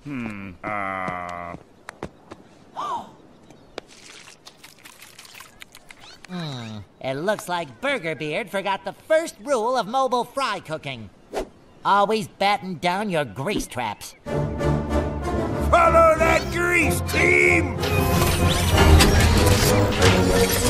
It looks like Burger Beard forgot the first rule of mobile fry cooking. Always batten down your grease traps. Follow that grease, team!